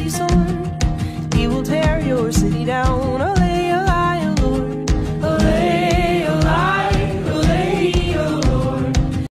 mighty sword. He will tear your city down.